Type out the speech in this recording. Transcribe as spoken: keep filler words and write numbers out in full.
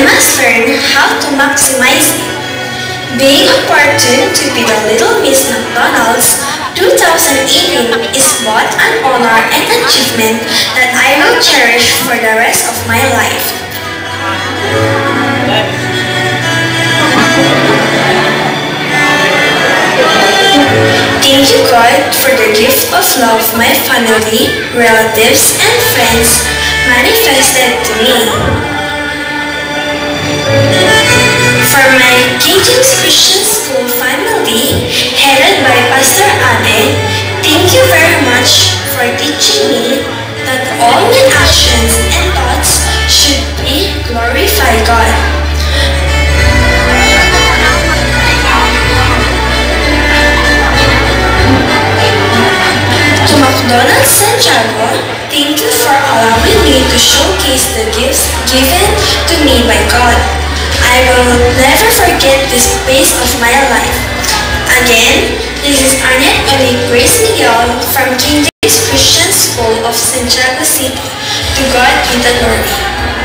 must learn how to maximize it. Being opportune to be the Little Miss McDonald's two thousand eighteen is both an honor and achievement that I will cherish for the rest of my life. Thank you, God, for the gift of love my family, relatives, and friends manifested to me. For my King James Christian School family, headed by Pastor Ade, thank you very much for teaching me that all my actions and thoughts should be glorify God. To McDonald's Santiago, thank you for allowing me to showcase the gifts given to me by God. I will never forget this phase of my life. Again, this is Arnett Olik Grace Miguel from King James Christian School of Santiago City. To God be the glory.